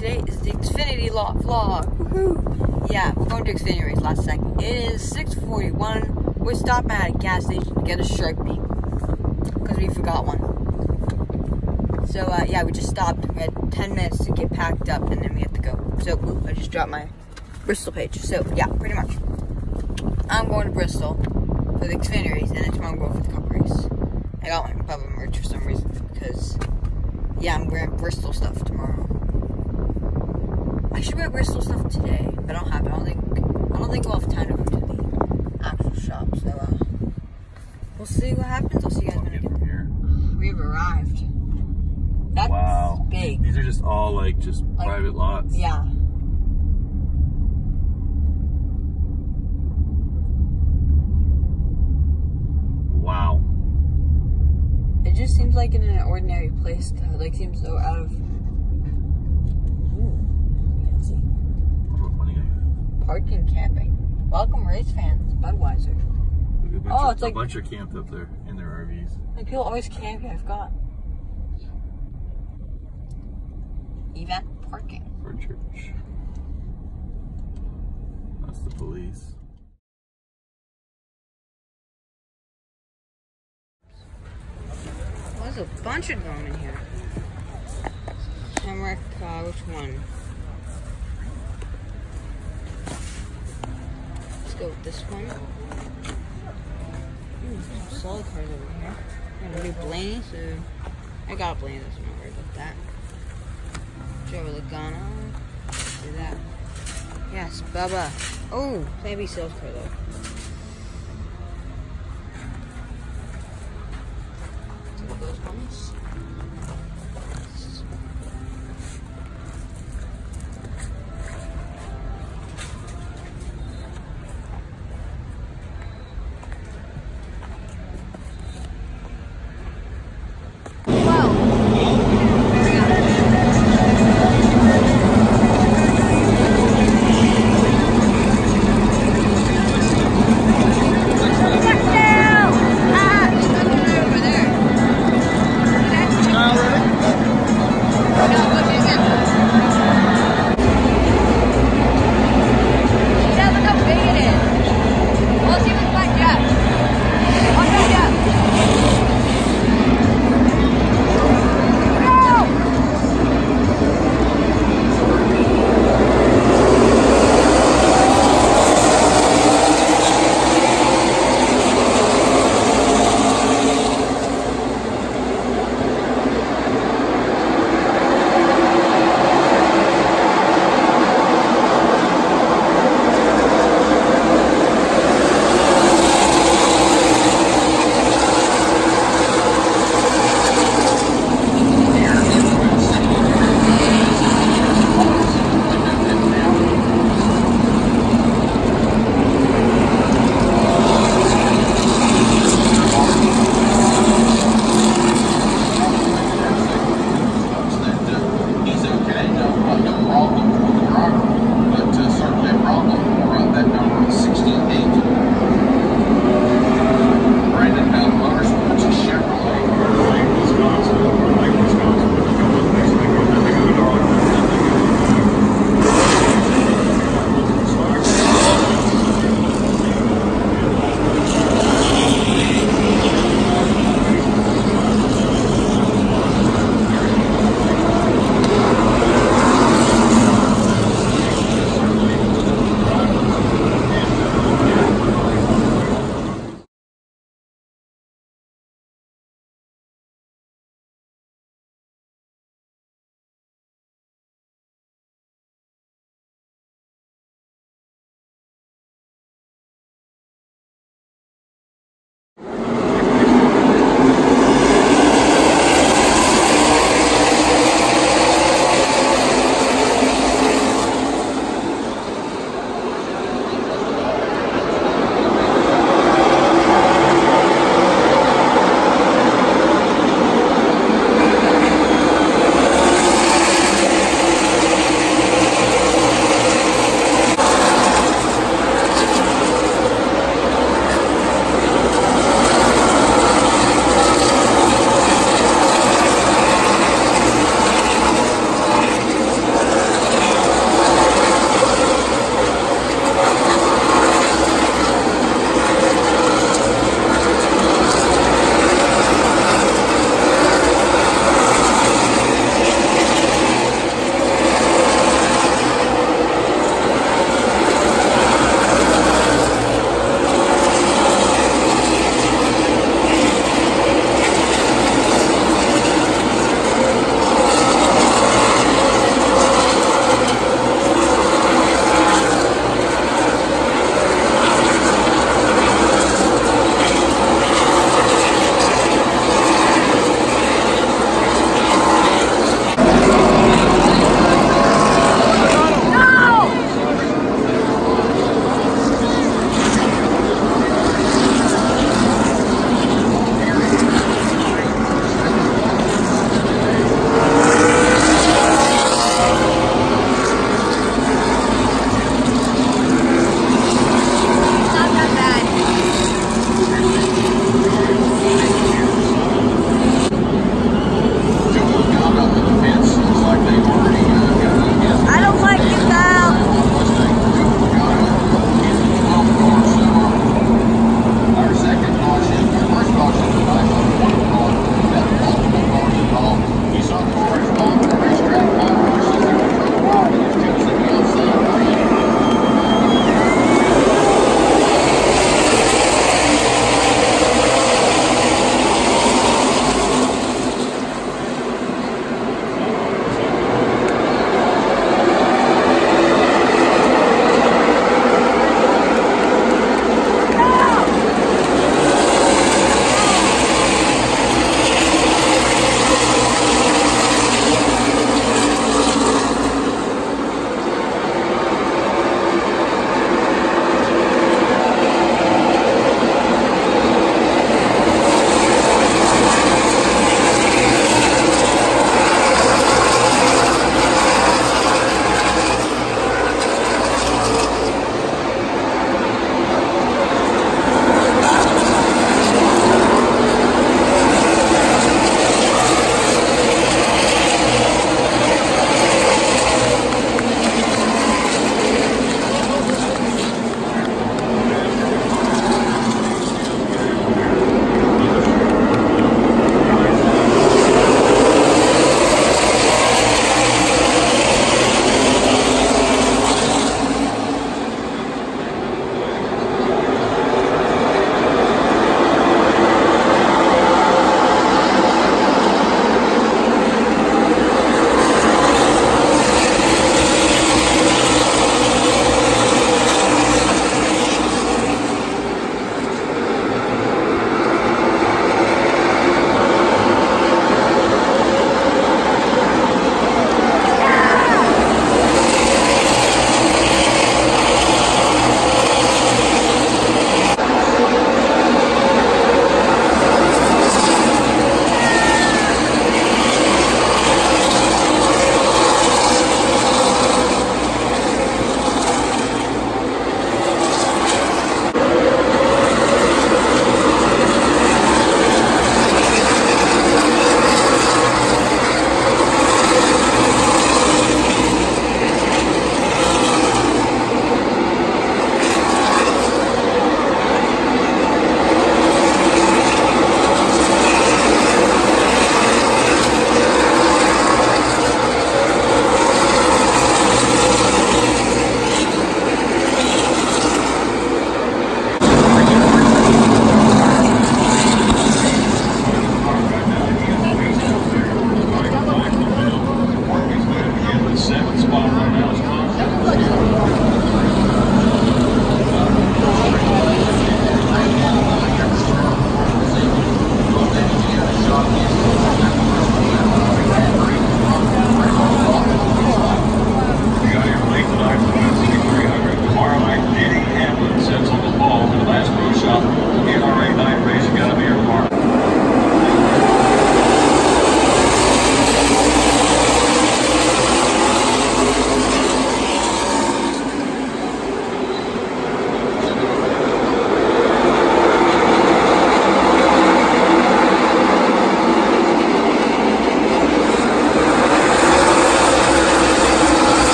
today is the Xfinity vlog. Woohoo! Yeah, we're going to Xfinity race last second. It is 6:41. We're stopping at a gas station to get a Sharpie because we forgot one. So yeah, we just stopped. We had 10 minutes to get packed up, and then we have to go. So I just dropped my Bristol page. So yeah, pretty much. I'm going to Bristol for the Xfinity race, and then tomorrow I'm going for the Cup race. I got my Bubba merch for some reason because yeah, I'm wearing Bristol stuff tomorrow. I should wear Bristol stuff today, but I don't have it. I don't think we'll have time to go to the actual shop. So we'll see what happens. I'll see you guys when I get there. We've arrived. That's wow. Big. These are just all like private lots. Yeah. Wow. It just seems like in an ordinary place though. Like seems so out of parking camping. Welcome race fans, Budweiser. It's like a bunch of camped up there in their RVs. Like people always camp here, I forgot. Event parking. For church. That's the police. There's a bunch of them in here. Hamrick, which one? Let's go with this one. Some solid cars over here. I'm gonna do Blaney, so I got Blaney, so I'm not worried about that. Joe Logano. Do that. Yes, Bubba. Oh, maybe sales car though. Those ones.